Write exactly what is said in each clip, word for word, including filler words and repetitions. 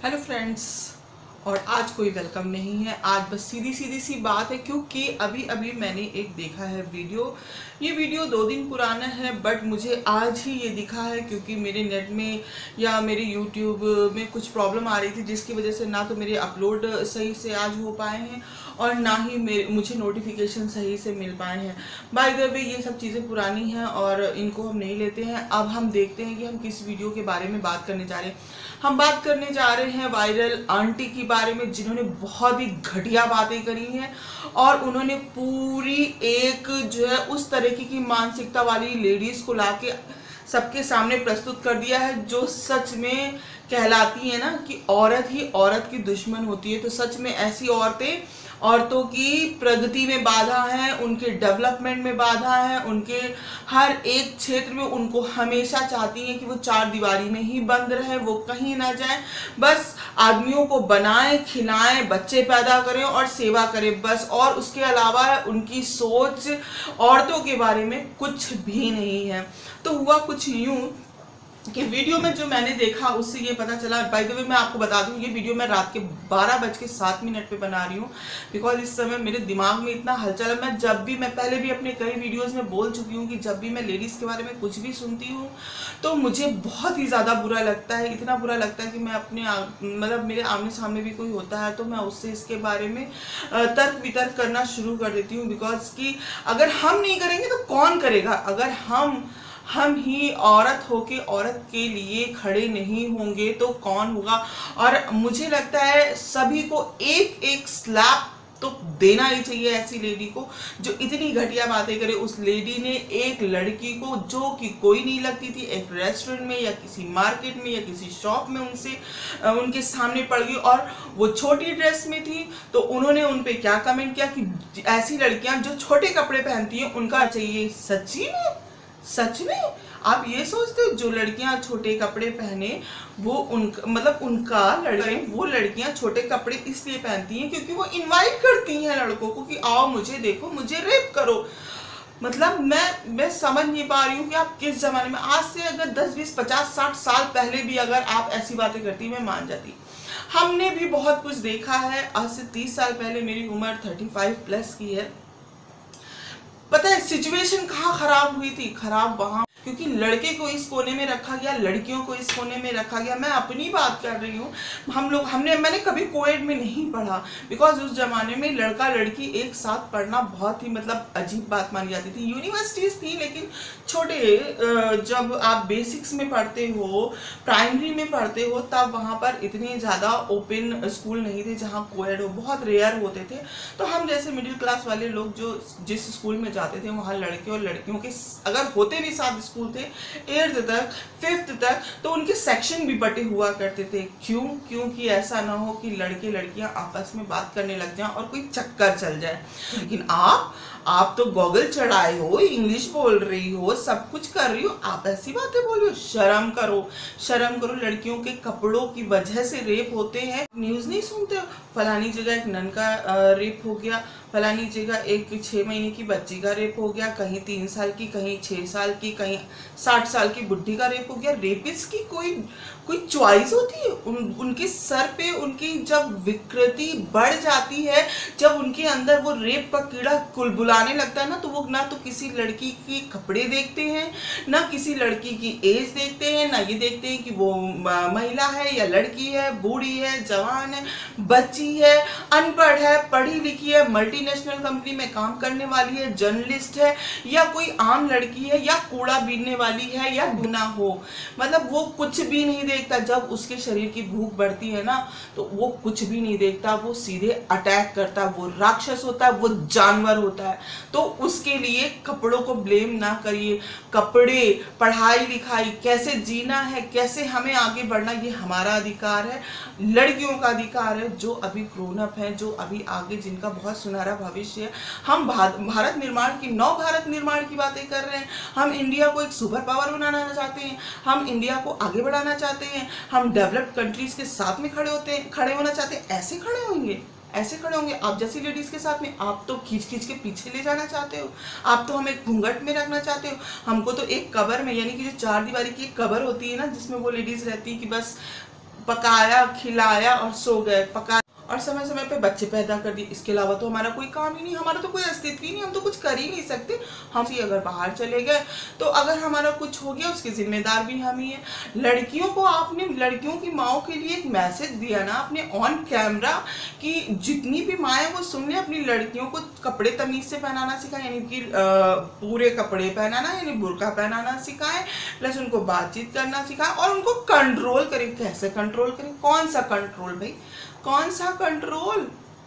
Hello friends. और आज कोई वेलकम नहीं है, आज बस सीधी सीधी सी बात है क्योंकि अभी अभी मैंने एक देखा है वीडियो। ये वीडियो दो दिन पुराना है बट मुझे आज ही ये दिखा है क्योंकि मेरे नेट में या मेरे यूट्यूब में कुछ प्रॉब्लम आ रही थी जिसकी वजह से ना तो मेरे अपलोड सही से आज हो पाए हैं और ना ही मेरे मुझे नोटिफिकेशन सही से मिल पाए हैं। बाय द वे ये सब चीज़ें पुरानी हैं और इनको हम नहीं लेते हैं। अब हम देखते हैं कि हम किस वीडियो के बारे में बात करने जा रहे हैं। हम बात करने जा रहे हैं वायरल आंटी की बारे में जिन्होंने बहुत ही घटिया बातें करी हैं और उन्होंने पूरी एक जो है उस तरह की, की मानसिकता वाली लेडीज को लाके सबके सामने प्रस्तुत कर दिया है जो सच में कहलाती है ना कि औरत ही औरत की दुश्मन होती है। तो सच में ऐसी औरतें औरतों की प्रगति में बाधा है, उनके डेवलपमेंट में बाधा है, उनके हर एक क्षेत्र में उनको हमेशा चाहती हैं कि वो चार दीवारी में ही बंद रहे, वो कहीं ना जाए, बस आदमियों को बनाएं, खिलाएं, बच्चे पैदा करें और सेवा करें बस। और उसके अलावा उनकी सोच औरतों के बारे में कुछ भी नहीं है। तो हुआ कुछ यूं कि वीडियो में जो मैंने देखा उससे ये पता चला। बाय द वे मैं आपको बता दूं ये वीडियो मैं रात के बारह बज के सात मिनट पे बना रही हूँ बिकॉज इस समय मेरे दिमाग में इतना हलचल है। मैं जब भी मैं पहले भी अपने कई वीडियोस में बोल चुकी हूँ कि जब भी मैं लेडीज़ के बारे में कुछ भी सुनती हूँ तो मुझे बहुत ही ज़्यादा बुरा लगता है। इतना बुरा लगता है कि मैं अपने मतलब मेरे आमने सामने भी कोई होता है तो मैं उससे इसके बारे में तर्क वितर्क करना शुरू कर देती हूँ बिकॉज कि अगर हम नहीं करेंगे तो कौन करेगा। अगर हम हम ही औरत होके औरत के लिए खड़े नहीं होंगे तो कौन होगा। और मुझे लगता है सभी को एक एक स्लैप तो देना ही चाहिए ऐसी लेडी को जो इतनी घटिया बातें करे। उस लेडी ने एक लड़की को जो कि कोई नहीं लगती थी एक रेस्टोरेंट में या किसी मार्केट में या किसी शॉप में उनसे उनके सामने पड़ गई और वो छोटी ड्रेस में थी तो उन्होंने उन पे क्या कमेंट किया कि ऐसी लड़कियां जो छोटे कपड़े पहनती हैं उनका चाहिए। सच्ची में सच में आप ये सोचते हो जो लड़कियां छोटे कपड़े पहने वो उनका मतलब उनका लड़के वो लड़कियां छोटे कपड़े इसलिए पहनती हैं क्योंकि वो इनवाइट करती हैं लड़कों को कि आओ मुझे देखो मुझे रेप करो। मतलब मैं मैं समझ नहीं पा रही हूँ कि आप किस जमाने में। आज से अगर दस बीस पचास साठ साल पहले भी अगर आप ऐसी बातें करती मैं मान जाती। हमने भी बहुत कुछ देखा है। आज से तीस साल पहले मेरी उम्र थर्टी फाइव प्लस की है। पता है सिचुएशन कहाँ खराब हुई थी? खराब वहां क्योंकि लड़के को इस कोने में रखा गया, लड़कियों को इस कोने में रखा गया। मैं अपनी बात कर रही हूँ। हम लोग हमने मैंने कभी कोएड में नहीं पढ़ा बिकॉज उस जमाने में लड़का लड़की एक साथ पढ़ना बहुत ही मतलब अजीब बात मानी जाती थी। यूनिवर्सिटीज थी लेकिन छोटे जब आप बेसिक्स में पढ़ते हो, प्राइमरी में पढ़ते हो तब वहाँ पर इतने ज़्यादा ओपन स्कूल नहीं थे जहाँ कोएड हो, बहुत रेयर होते थे। तो हम जैसे मिडिल क्लास वाले लोग जो जिस स्कूल में जाते थे वहाँ लड़के और लड़कियों के अगर होते भी साथ स्कूल थे एट्थ तक फिफ्थ तक तो उनके सेक्शन भी बटे हुआ करते थे। क्यों? क्योंकि ऐसा ना हो कि लड़के लड़कियां आपस में बात करने लग जाएं और कोई चक्कर चल जाए। लेकिन आप आप तो गॉगल चढ़ाए हो, इंग्लिश बोल रही हो, सब कुछ कर रही हो, आप ऐसी बातें बोल रही हो। शर्म करो, शर्म करो। लड़कियों के कपड़ों की वजह से रेप होते हैं। न्यूज़ नहीं सुनते हो? फलानी जगह एक नन का रेप हो गया, फलानी जगह एक छः महीने की बच्ची का रेप हो गया, कहीं तीन साल की, कहीं छः साल की, कहीं साठ साल की बुढ़ी का रेप हो गया। रेपिस्ट की कोई कोई चॉइस होती है? उन उनके सर पे उनकी जब विकृति बढ़ जाती है, जब उनके अंदर वो रेप का कीड़ा कुलबुलाने लगता है ना तो वो ना तो किसी लड़की के कपड़े देखते हैं, ना किसी लड़की की एज देखते हैं, ना ये देखते हैं कि वो महिला है या लड़की है, बूढ़ी है, जवान है, बच्ची है, अनपढ़ है, पढ़ी लिखी है, मल्टीनेशनल कंपनी में काम करने वाली है, जर्नलिस्ट है या कोई आम लड़की है या कूड़ा बीनने वाली है या गुना हो। मतलब वो कुछ भी नहीं देखता। जब उसके शरीर की भूख बढ़ती है ना तो वो कुछ भी नहीं देखता, वो सीधे अटैक करता है। वो राक्षस होता है, वो जानवर होता है। तो उसके लिए कपड़ों को ब्लेम ना करिए। कपड़े, पढ़ाई लिखाई, कैसे जीना है, कैसे हमें आगे बढ़ना, ये हमारा अधिकार है, लड़कियों का अधिकार है जो अभी ग्रोन अप है, जो अभी आगे जिनका बहुत सुनहरा भविष्य है। हम भारत निर्माण की नव भारत निर्माण की बातें कर रहे हैं। हम इंडिया को एक सुपर पावर बनाना चाहते हैं, हम इंडिया को आगे बढ़ाना चाहते हैं, हम डेवलप्ड कंट्रीज के साथ में खड़े होते हैं खड़े होना चाहते हैं। ऐसे खड़े होंगे ऐसे खड़े होंगे आप जैसी लेडीज के साथ में? आप तो खींच खींच के पीछे ले जाना चाहते हो, आप तो हमें घूंघट में रखना चाहते हो। हमको तो एक कबर में यानी कि जो चार दीवारी की एक कबर होती है ना जिसमें वो लेडीज रहती है कि बस पकाया, खिलाया और सो गए, पका और समय समय पे बच्चे पैदा कर दिए। इसके अलावा तो हमारा कोई काम ही नहीं, हमारा तो कोई अस्तित्व ही नहीं, हम तो कुछ कर ही नहीं सकते। हम ही अगर बाहर चले गए तो अगर हमारा कुछ हो गया उसके जिम्मेदार भी हम ही हैं। लड़कियों को आपने, लड़कियों की माओ के लिए एक मैसेज दिया ना आपने ऑन कैमरा कि जितनी भी माएँ वो सुन लें, अपनी लड़कियों को कपड़े तमीज से पहनाना सिखाएं, यानी कि पूरे कपड़े पहनाना यानी बुर्का पहनाना सिखाएं, प्लस उनको बातचीत करना सिखाएं और उनको कंट्रोल करें। कैसे कंट्रोल करें? कौन सा कंट्रोल भाई, कौन सा कंट्रोल?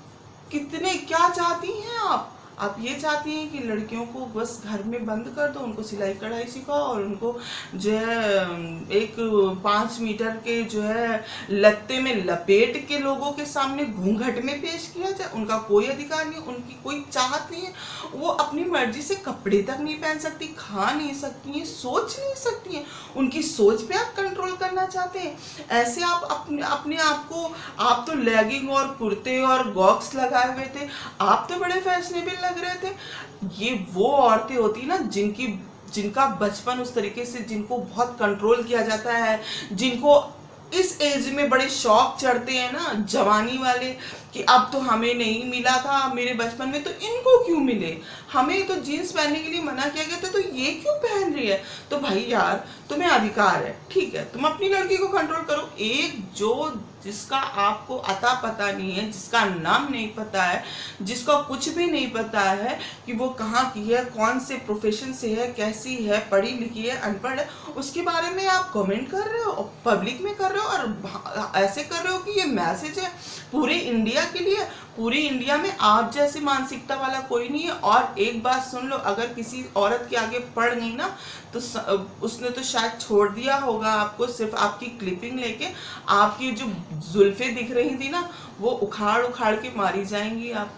कितने, क्या चाहती हैं आप? आप ये चाहती हैं कि लड़कियों को बस घर में बंद कर दो, उनको सिलाई कढ़ाई सिखाओ और उनको जो है एक पाँच मीटर के जो है लत्ते में लपेट के लोगों के सामने घूंघट में पेश किया जाए? उनका कोई अधिकार नहीं, उनकी कोई चाहत नहीं है। वो अपनी मर्जी से कपड़े तक नहीं पहन सकती, खा नहीं सकती हैं, सोच नहीं सकती हैं। उनकी सोच पे आप कंट्रोल करना चाहते हैं। ऐसे आप अपने अपने आप को, आप तो लेगिंग और कुर्ते और गॉक्स लगाए हुए थे, आप तो बड़े फैशनेबल लग रहे थे। ये वो औरतें होती ना जिनकी जिनका बचपन उस तरीके से, जिनको बहुत कंट्रोल किया जाता है, जिनको इस एज में बड़े शौक चढ़ते हैं ना जवानी वाले कि अब तो हमें नहीं मिला था मेरे बचपन में तो इनको क्यों मिले, हमें तो जीन्स पहनने के लिए मना किया गया था तो ये क्यों पहन रही है। तो भाई यार तुम्हें अधिकार है, ठीक है, तुम अपनी लड़की को कंट्रोल करो। एक जो जिसका आपको अता पता नहीं है, जिसका नाम नहीं पता है, जिसका कुछ भी नहीं पता है कि वो कहाँ की है, कौन से प्रोफेशन से है, कैसी है, पढ़ी लिखी है, अनपढ़ है, उसके बारे में आप कमेंट कर रहे हो, पब्लिक में कर रहे हो और ऐसे कर रहे हो कि ये मैसेज है पूरे इंडिया के लिए। पूरी इंडिया में आप जैसी मानसिकता वाला कोई नहीं है। और एक बात सुन लो, अगर किसी औरत के आगे पड़ गई ना तो उसने तो शायद छोड़ दिया होगा आपको, सिर्फ आपकी क्लिपिंग लेके आपकी जो जुल्फे दिख रही थी ना वो उखाड़ उखाड़ के मारी जाएंगी। आप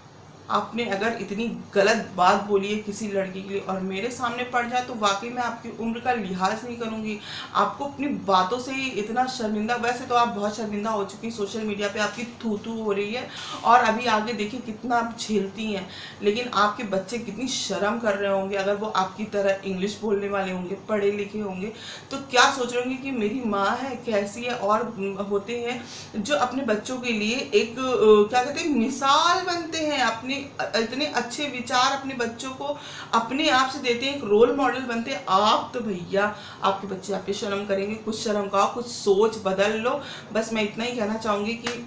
आपने अगर इतनी गलत बात बोली है किसी लड़की के लिए और मेरे सामने पड़ जाए तो वाकई मैं आपकी उम्र का लिहाज नहीं करूंगी। आपको अपनी बातों से ही इतना शर्मिंदा, वैसे तो आप बहुत शर्मिंदा हो चुकी, सोशल मीडिया पे आपकी थू थू हो रही है और अभी आगे देखिए कितना आप झेलती हैं, लेकिन आपके बच्चे कितनी शर्म कर रहे होंगे अगर वो आपकी तरह इंग्लिश बोलने वाले होंगे, पढ़े लिखे होंगे, तो क्या सोच रहे होंगे कि मेरी माँ है कैसी है। और होते हैं जो अपने बच्चों के लिए एक क्या कहते हैं मिसाल बनते हैं, अपने इतने अच्छे विचार अपने बच्चों को अपने आप से देते हैं, एक रोल मॉडल बनते हैं। आप तो भैया आपके बच्चे आप पे शर्म करेंगे, कुछ शर्म का, कुछ सोच बदल लो। बस मैं इतना ही कहना चाहूंगी कि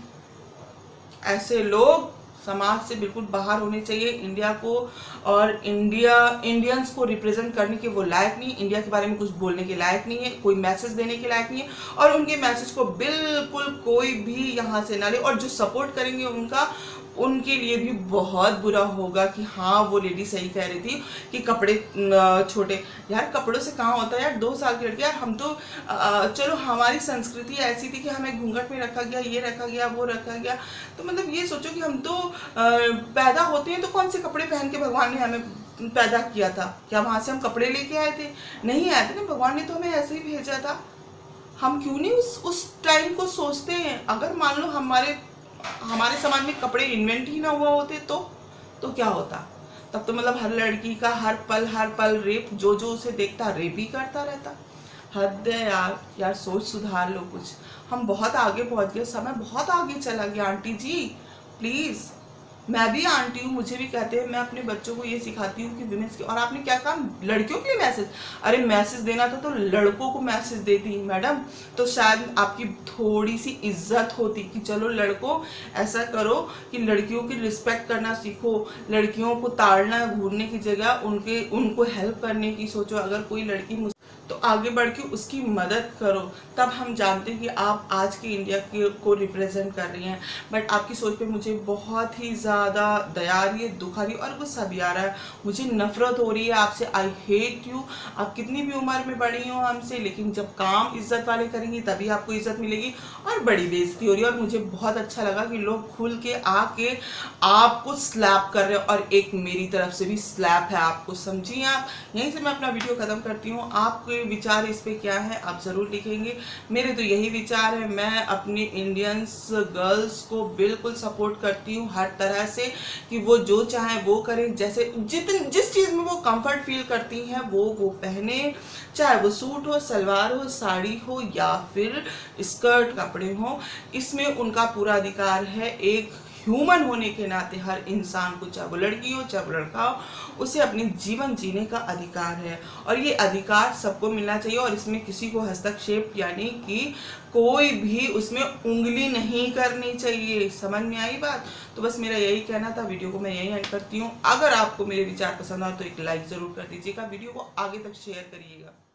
ऐसे लोग समाज से बिल्कुल बाहर होने चाहिए। इंडिया को और इंडिया इंडियंस को रिप्रेजेंट करने के वो लायक नहीं, इंडिया के बारे में कुछ बोलने के लायक नहीं है, कोई मैसेज देने के लायक नहीं है और उनके मैसेज को बिल्कुल कोई भी यहाँ से ना ले। और जो सपोर्ट करेंगे उनका, उनके लिए भी बहुत बुरा होगा कि हाँ वो लेडी सही कह रही थी कि कपड़े छोटे। यार कपड़ों से कहाँ होता है यार, दो साल की लड़की। यार हम तो चलो हमारी संस्कृति ऐसी थी कि हमें घूंघट में रखा गया, ये रखा गया, वो रखा गया, तो मतलब ये सोचो कि हम तो पैदा होते हैं तो कौन से कपड़े पहन के भगवान ने हमें पैदा किया था? क्या वहाँ से हम कपड़े लेके आए थे? नहीं आए थे ना, भगवान ने तो हमें ऐसे ही भेजा था। हम क्यों नहीं उस उस टाइम को सोचते हैं? अगर मान लो हमारे हमारे समाज में कपड़े इन्वेंट ही ना हुआ होते तो तो क्या होता? तब तो मतलब हर लड़की का हर पल हर पल रेप, जो जो उसे देखता रेप ही करता रहता। हद है यार। यार सोच सुधार लो कुछ। हम बहुत आगे पहुंच गए, समय बहुत आगे चला गया आंटी जी, प्लीज। मैं भी आंटी हूँ, मुझे भी कहते हैं, मैं अपने बच्चों को ये सिखाती हूँ कि विमेंस की। और आपने क्या कहा, लड़कियों के लिए मैसेज? अरे मैसेज देना था तो लड़कों को मैसेज देती मैडम, तो शायद आपकी थोड़ी सी इज्जत होती कि चलो लड़कों ऐसा करो कि लड़कियों की रिस्पेक्ट करना सीखो, लड़कियों को ताड़ना घूरने की जगह उनके उनको हेल्प करने की सोचो। अगर कोई लड़की तो आगे बढ़ के उसकी मदद करो, तब हम जानते हैं कि आप आज के इंडिया के को रिप्रेजेंट कर रही हैं। बट आपकी सोच पे मुझे बहुत ही ज़्यादा दया आ रही है, दुख आ रही है और गुस्सा भी आ रहा है। मुझे नफरत हो रही है आपसे। I hate you. आप कितनी भी उम्र में बड़ी हो हमसे, लेकिन जब काम इज्जत वाले करेंगी तभी आपको इज्जत मिलेगी। और बड़ी बेइज्जती हो रही है और मुझे बहुत अच्छा लगा कि लोग खुल के आके आपको स्लैप कर रहे हो और एक मेरी तरफ से भी स्लैप है आपको, समझिए आप। यहीं से मैं अपना वीडियो ख़त्म करती हूँ। आपके आपके विचार इस पे क्या है आप ज़रूर लिखेंगे। मेरे तो यही विचार है, मैं अपनी इंडियंस गर्ल्स को बिल्कुल सपोर्ट करती हूँ हर तरह से कि वो जो चाहें वो करें, जैसे जितन जिस चीज़ में वो कंफर्ट फील करती हैं वो वो पहने, चाहे वो सूट हो, सलवार हो, साड़ी हो या फिर स्कर्ट कपड़े हो, इसमें उनका पूरा अधिकार है। एक ह्यूमन होने के नाते हर इंसान को, चाहे वो लड़की हो चाहे वो लड़का हो, उसे अपने जीवन जीने का अधिकार है और ये अधिकार सबको मिलना चाहिए और इसमें किसी को हस्तक्षेप यानी कि कोई भी उसमें उंगली नहीं करनी चाहिए। समझ में आई बात? तो बस मेरा यही कहना था, वीडियो को मैं यही एंड करती हूँ। अगर आपको मेरे विचार पसंद आए तो एक लाइक ज़रूर कर दीजिएगा, वीडियो को आगे तक शेयर करिएगा।